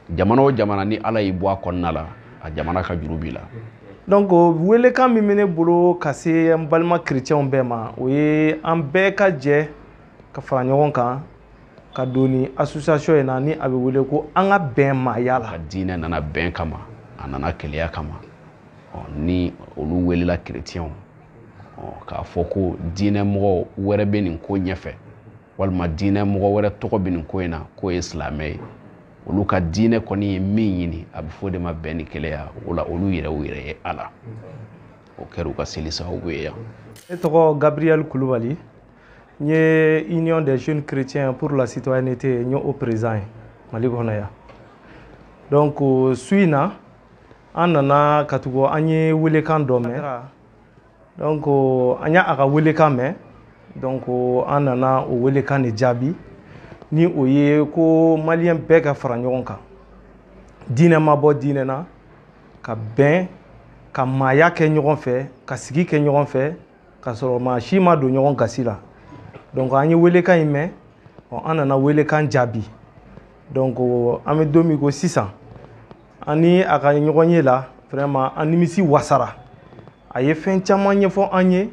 jamana o jamana ni ala y'i bɔ a kɔnɔna la a jamana ka juru b'i la. Donc welekan min bɛ ne bolo ka se an balima chrétiens bɛɛ ma o ye an bɛɛ ka jɛ ka fara ɲɔgɔn kan ka don ni association in na ni a bɛ wele ko an ka bɛn maaya la. Ka diinɛ nana bɛn kama a nana kɛlɛya kama ni olu welela chrétiens k'a fɔ ko diinɛ mɔgɔ wɛrɛ bɛ nin ko ɲɛfɛ walima diinɛ mɔgɔ wɛrɛ tɔgɔ bɛ nin ko in na k'o ye silamɛ ye olu ka diinɛ kɔni ye min ɲini a bɛ fɔ de ma bɛn ni kɛlɛya o la olu yɛrɛ ye ala o kɛra u ka seli sababu ye yan. Ne tɔgɔ Gabriel Kulubali n ye Union des jeunes chrétiens pour la citoyenneté n ye o président ye Mali kɔnɔ yan. Donc su in na an nana ka tugu an ye welekan dɔ mɛn donc an y'a ka welekan mɛn donc an nana o welekan de jaabi ni o ye ko maliyɛn bɛɛ ka fara ɲɔgɔn kan diinɛ ma bɔ diinɛ na ka bɛn ka maaya kɛ ɲɔgɔn fɛ ka sigi kɛ ɲɔgɔn fɛ ka sɔrɔ maa si ma don ɲɔgɔn gasi la. Donc an ye welekan in mɛn an nana welekan jaabi donc an bɛ don min ko sisan an ni a ka ɲɔgɔn ye la vraiment an nimisi wasara a ye fɛn caman ɲɛfɔ an ye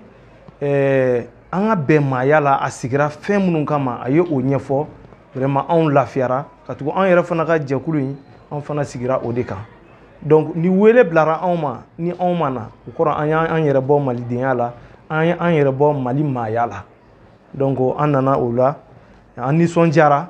an ka bɛn maaya la a sigira fɛn minnu kama a ye o ɲɛfɔ vraiment anw lafiyara ka tugu an yɛrɛ fana ka jɛkulu in an fana sigira o de kan. Donc ni wele bilara anw ma ni anw ma na o kɔrɔ an y'an yɛrɛ bɔ malidenya la an ye an yɛrɛ bɔ Mali maaya la. Donc an nana o la an nisɔndiyara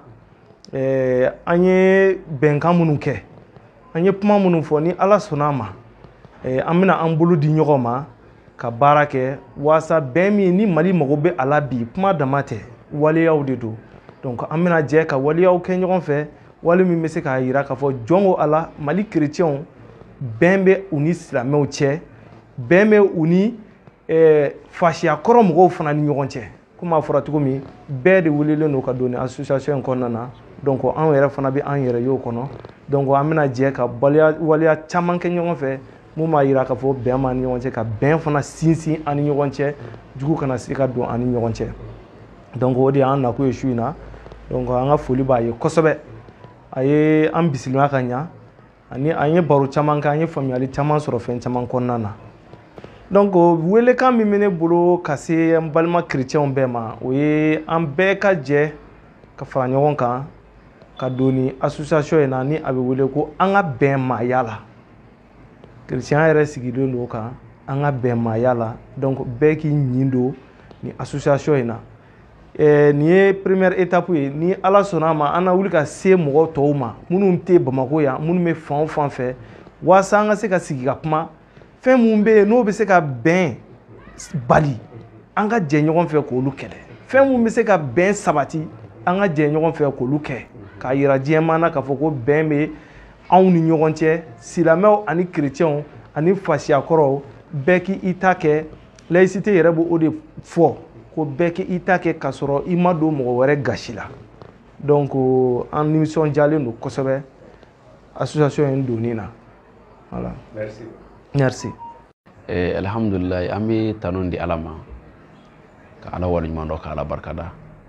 an ye bɛnkan minnu kɛ an ye kuma minnu fɔ ni ala sɔnna a ma an bɛna an bolo di ɲɔgɔn ma ka baara kɛ waasa bɛn min ni Mali mago bɛ a la bi kuma dama tɛ waleyaw de don. Donc an bɛna jɛ ka waleyaw kɛ ɲɔgɔn fɛ wale min bɛ se k'a jira k'a fɔ jɔn ko ala Mali chrétiens bɛn bɛ u ni silamɛw cɛ bɛn bɛ u ni fasiya kɔrɔ mɔgɔw fana ni ɲɔgɔn cɛ komi a fɔra cogo min bɛɛ de welelen don ka don ni association in kɔnɔna na. Donc an yɛrɛ fana bɛ an yɛrɛ y'o kɔnɔ donc an bɛna jɛ ka waleya caman kɛ ɲɔgɔn fɛ mun b'a jira k'a fɔ bɛn b'an ni ɲɔgɔn cɛ ka bɛn fana sinsin an ni ɲɔgɔn cɛ jugu kana se ka don an ni ɲɔgɔn cɛ. Donc o de y'an nakun ye su in na donc an ka foli b'a ye kosɛbɛ a ye an bisimila ka ɲa ani an ye baro caman kɛ an ye faamuyali caman sɔrɔ fɛn caman kɔnɔna na. Donc welekan min bɛ ne bolo ka se an balima chrétiens bɛɛ ma o ye an bɛɛ ka jɛ ka fara ɲɔgɔn kan ka don ni association in na ni a bɛ wele ko an ka bɛn maaya la. Chrétien yɛrɛ sigilen don kan an ka bɛn maaya la donc bɛɛ k'i ɲin don ni association in na. Nin ye première étape ye ni ala sɔnna a ma an na wuli ka se mɔgɔw tɔw ma minnu tɛ Bamako yan minnu bɛ fan o fan fɛ waasa an ka se ka sigi ka kuma fɛn mun bɛ yen n'o bɛ se ka bɛn bali an ka jɛ ɲɔgɔn fɛ k'olu kɛlɛ fɛn mun bɛ se ka bɛn sabati an ka jɛ ɲɔgɔn fɛ k'olu kɛ k'a yira diɲɛmaa na k'a fɔ ko bɛn bɛ anw ni ɲɔgɔn cɛ silamɛw ani chrétiens ani fasiyakɔrɔw bɛɛ k'i ta kɛ laïcité yɛrɛ b'o o de fɔ ko bɛɛ k'i ta kɛ k'a sɔrɔ i ma don mɔgɔ wɛrɛ gasi la. Donc an nisɔndiyalen don kosɛbɛ association in donni na. Voilà. Merci. Merci. Alhamdulillah an bɛ tanu di ala ma ka ala waleɲuman dɔn ka ala barikada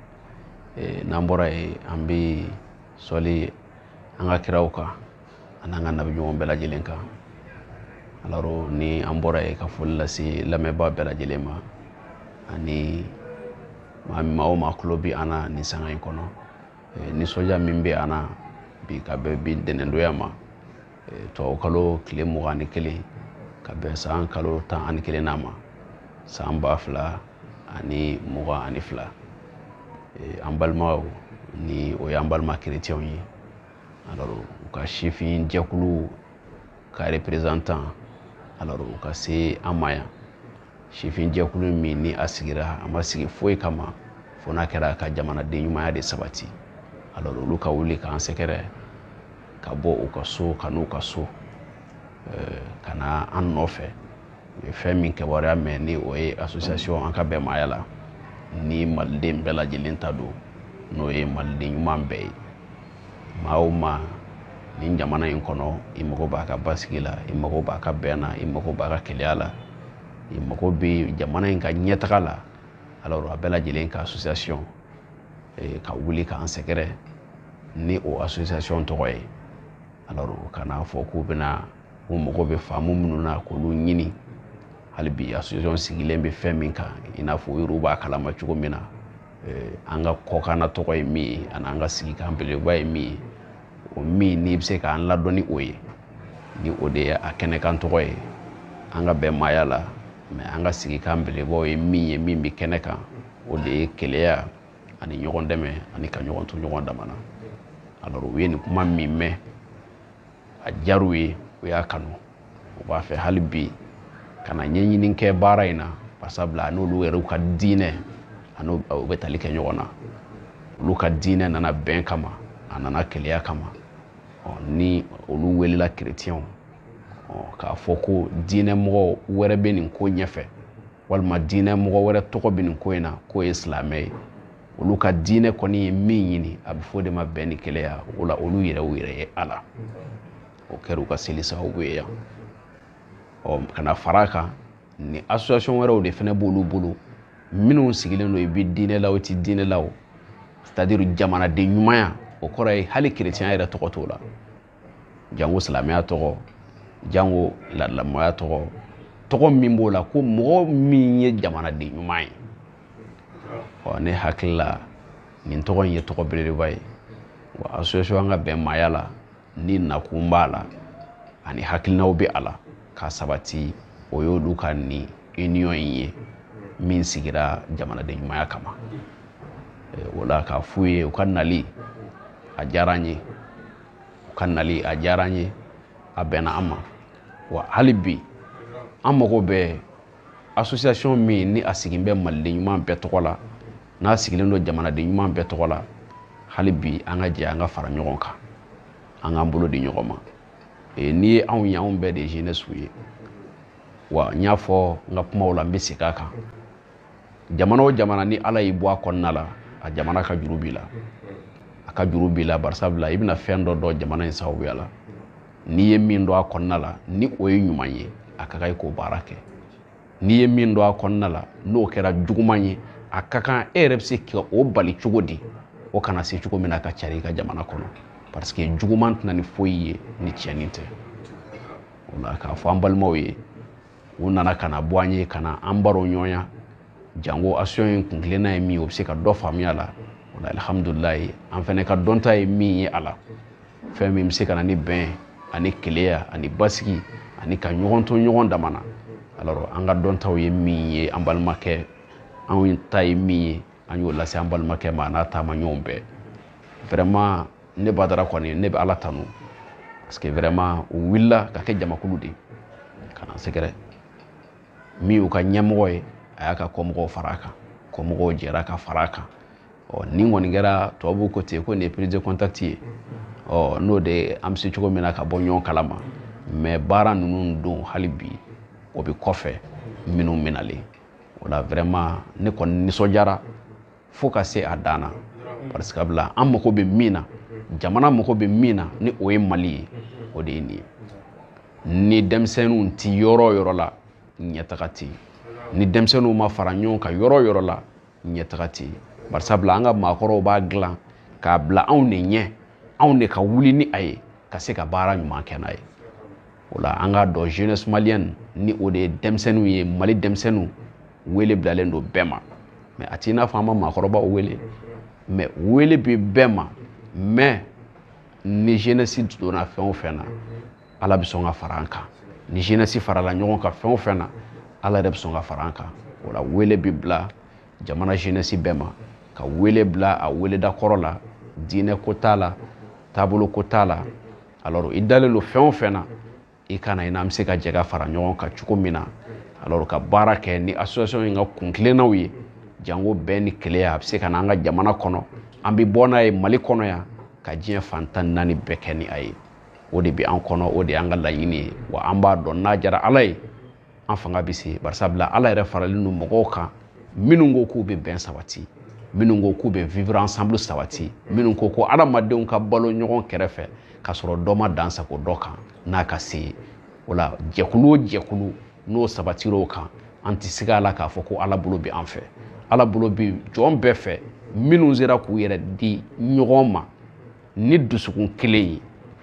n'an bɔra yen an bɛ sɔli an ka kiraw kan ani an ka nabiɲɔgɔn bɛɛ lajɛlen kan alors ni an bɔra yen ka foli lase lamɛnbaa bɛɛ lajɛlen ma ani maa o maa tulo bɛ an na nin sanga in kɔnɔ nisɔndiya min bɛ an na bi ka bɛn bi ntɛnɛndonya ma tubabukalo tile 21 ka bɛn san kalo 11 n'a ma san 2022 an balimaw ni o y'an balima chrétiens ye alors u ka sifin jɛkulu ka représentant alors u ka se an ma yan sifin jɛkulu min ni a sigira a ma sigi foyi kama fo n'a kɛra ka jamanaden ɲumanya de sabati alors olu ka wuli k'an sɛgɛrɛ ka bɔ u ka so ka n'u ka so ka na an nɔfɛ u ye fɛn min kɛwaleya mɛn ni o ye association an ka bɛnmaaya la ni maliden bɛɛ lajɛlen ta don n'o ye maliden ɲuman bɛɛ ye maa o maa ni jamana in kɔnɔ i mago b'a ka basigi la i mago b'a ka bɛn na i mago b'a ka kɛlɛya la i mago bɛ jamana in ka ɲɛtaga la alors a bɛɛ lajɛlen ka association ka wuli k'an sɛgɛrɛ ni o association tɔgɔ ye alors kana fɔ k'u bɛna u mago bɛ faamu minnu na k'olu ɲini hali bi association sigilen bɛ fɛn min kan i n'a fɔ yɛrɛw b'a kalama cogo min na an ka kɔkanna tɔgɔ ye min ye ani an ka sigikan belebeleba ye min ye o min n'i bɛ se k'an ladɔn ni o ye ni o de ye a kɛnɛkan tɔgɔ ye an ka bɛn maaya la mais an ka sigikan belebelebaw ye min ye min bɛ kɛnɛ kan o de ye keleya ani ɲɔgɔn dɛmɛ ani ka ɲɔgɔn to ɲɔgɔn damana alors u ye nin kuma min mɛn a diyar'u ye u y'a kanu u b'a fɛ hali bi kana ɲɛɲini kɛ baara in na barisabula n'olu yɛrɛw ka diinɛ ani u bɛ tali kɛ ɲɔgɔn na olu ka diinɛ nana bɛn kama a nana keleya kama ni olu welela chrétienw k'a fɔ ko diinɛ mɔgɔ wɛrɛ bɛ nin ko ɲɛfɛ walima diinɛ mɔgɔ wɛrɛ tɔgɔ bɛ nin ko in na k'o ye silamɛ ye olu ka diinɛ kɔni ye min ɲini a bɛ fɔ de ma bɛn ni keleya o la olu yɛrɛ ye a la o kɛra u ka seli sababu ye yan kana fara kan ni association wɛrɛw de fana b'olu bolo minnu sigilen don i bɛ diinɛ la o tɛ diinɛ la o c'est-à-dire jamanaden ɲumanya o kɔrɔ ye hali chrétien yɛrɛ tɔgɔ t'o la jango silamɛya tɔgɔ jango ladalamɔya tɔgɔ min b'o la ko mɔgɔ min ye jamanaden ɲuman ye ne hakili la nin tɔgɔ in ye tɔgɔ belebeleba ye wa association an ka bɛn maaya la ni nakun b'a la ani hakilinaw bɛ a la ka sabati o y'olu ka nin union in ye min sigira jamanaden ɲumanya kama o la k'a f'u ye u ka nali a diyara an ye u ka nali a diyara an ye a bɛnna an ma wa hali bi an mago bɛ association min ni a sigin bɛ maliden ɲuman bɛɛ tɔgɔ la n'a sigilen don jamanaden ɲuman bɛɛ tɔgɔ la hali bi an ka jɛ an ka fara ɲɔgɔn kan an k'an bolo di ɲɔgɔn ma n'i ye anw ye anw bɛɛ de jeunesse ye wa n y'a fɔ n ka kumaw la n bɛ segin a kan jamana o jamana ni ala y'i bɔ a kɔnɔna la a jamana ka juru b'i la a ka juru b'i la barisabula i bɛna fɛn dɔ dɔn jamana in sababuya la n'i ye min dɔn a kɔnɔna la ni o ye ɲuman ye a ka kan i k'o baara kɛ n'i ye min dɔn a kɔnɔna la n'o kɛra juguman ye a ka kan e yɛrɛ bɛ se ka o bali cogo di o kana se cogo min na ka cari i ka jamana kɔnɔ parce que juguman tɛna ni foyi ye ni tiɲɛni tɛ o la k'a fɔ an balimaw ye u nana ka na bɔ an ye ka na an baro ɲɔgɔnya jango association in kun tilenna ye min o bɛ se ka dɔ faamuya la o la alhamdulilayi an fana ka dɔnta ye min ye a la fɛn min bɛ se ka na ni bɛn ani keleya ani basigi ani ka ɲɔgɔn to ɲɔgɔn damana alors an ka dɔntaw ye min ye an balimakɛ anw ta ye min ye an y'o lase an balimakɛ ma n'a taama ɲɔgɔn bɛɛ vraiment ne badara kɔni ne bɛ ala tanu parce que vraiment u wulila ka kɛ jamakulu de ka na sɛgɛrɛ min y'u ka ɲɛmɔgɔ ye a y'a ka kɔmɔgɔw fara a kan kɔmɔgɔw jɛra ka fara a kan ni kɔni kɛra tubabuw ko ten ko nin ye prise de contact ye n'o de an bɛ se cogo min na ka bɔ ɲɔgɔn kalama mais baara ninnu don hali bi o bɛ kɔfɛ minnu minalen o la vraiment ne kɔni nisɔndiyara fo ka se a dan na parce que sabula an mago bɛ min na jamana mago bɛ min na ni o ye Mali ye o de ye nin ye ni denmisɛnninw ti yɔrɔ o yɔrɔ la ɲɛtaga tɛ yen ni denmisɛnninw ma fara ɲɔgɔn kan yɔrɔ o yɔrɔ la ɲɛtaga tɛ yen bari sabula an ka maakɔrɔw b'a dilan k'a bila anw de ɲɛ anw de ka wuli ni a ye ka se ka baara ɲuman kɛ n'a ye o la an ka dɔn jeunesse malienne ni o de ye denmisɛnninw ye Mali denmisɛnninw wele bilalen don bɛɛ ma mais a t'i n'a fɔ an ma maakɔrɔbaw wele mais wele bɛ bɛɛ ma mais ni jeunesse donna fɛn o fɛn na ala bɛ sɔn ka fara an kan ni jeunesse farala ɲɔgɔn kan fɛn o fɛn na ala yɛrɛ bɛ sɔn ka fara an kan o la wele bɛ bila jamana jeunesse bɛɛ ma ka wele bila a weleda kɔrɔ la diinɛ ko t'a la taabolo ko t'a la alors i dalen don fɛn o fɛn na i kana i n'an bɛ se ka jɛ ka fara ɲɔgɔn kan cogo min na alors ka baara kɛ ni association in ka kuntilennaw ye jango bɛn ni keleya a bɛ se ka na an ka jamana kɔnɔ an bɛ bɔ n'a ye Mali kɔnɔ yan ka diɲɛ fan 14 bɛɛ kɛ ni a ye o de bɛ an kɔnɔ o de y'an ka laɲini ye wa an b'a dɔn n'a diyara ala ye an fanga bɛ se bari sabula ala yɛrɛ faralen don mɔgɔw kan minnu ko k'u bɛ bɛn sabati minnu ko k'u bɛ vivre ensemble sabati minnu ko ko adamadenw ka balo ɲɔgɔn kɛrɛfɛ ka sɔrɔ dɔ ma dansago dɔ kan n'a ka se ye o la jɛkulu o jɛkulu n'o sabatir'o kan an tɛ siga a la k'a fɔ ko ala bolo bɛ an fɛ ala bolo bɛ jɔn bɛɛ fɛ minnu sera k'u yɛrɛ di ɲɔgɔn ma ni dusukun kelen ye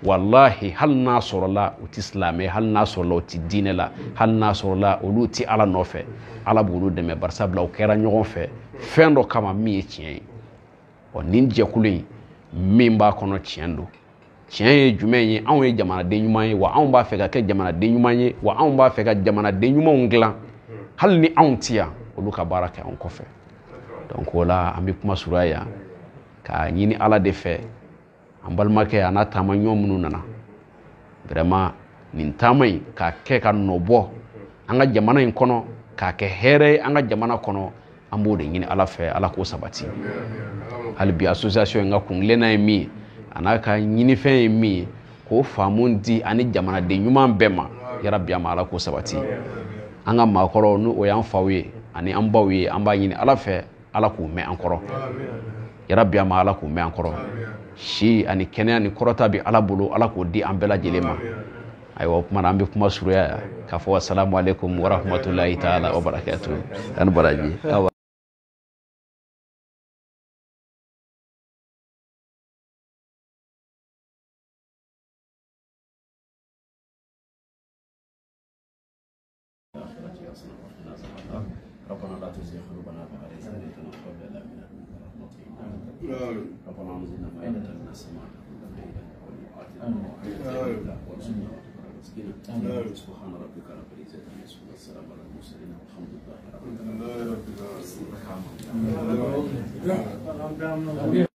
wallahi hal n'a sɔrɔla u ti silamɛ hal n'a sɔrɔla u ti diinɛ la hal n'a sɔrɔla olu ti ala nɔfɛ ala b'olu dɛmɛ barisa bila u kɛra ɲɔgɔn fɛ fɛn dɔ kama min ye tiɲɛ ye nin jɛkulu in min b'a kɔnɔ tiɲɛ don tiɲɛ ye jumɛn ye anw ye jamanaden ɲuman ye wa anw b'a fɛ ka kɛ jamanaden ɲuman ye wa anw b'a fɛ ka jamanaden ɲumanw dilan hali ni anw ti yan olu ka baara kɛ anw kɔfɛ donc o la an bɛ kuma surunya yan k'a ɲini ala de fɛ an balimakɛ a n'a taama ɲɔgɔn minnu nana vraiment nin taama in k'a kɛ ka nɔbɔ an ka jamana in kɔnɔ k'a kɛ hɛrɛ ye an ka jamana kɔnɔ an b'o de ɲini ala fɛ ala k'o sabati hali bi association in ka kungilenna ye min ye a n'a ka ɲinifɛn ye min ye k'o faamu di ani jamanaden ɲuman bɛɛ ma yarabi ama ala k'o sabati an ka maakɔrɔw n'o o y'an faw ye ani an baw ye an b'a ɲini ala fɛ ala k'u mɛn an kɔrɔ yarabi ama ala k'u mɛn an kɔrɔ si ani kɛnɛya ni kɔrɔta bɛ ala bolo ala k'o di an bɛɛ lajɛlen ma ayiwa o kumana an bɛ kuma surunya k'a fɔ assalamu alaikum wa rahmatulahi ta'ala wa barakatuh ani baraji ربنا لا تزغ قلوبنا بعد إذ هديتنا وهب لنا من لدنك رحمة إنك أنت الوهاب ربنا أنزلنا مائدة من السماء وارزقنا مسكينا سبحان ربك رب العزة عما يصفون والسلام على المرسلين والحمد لله رب العالمين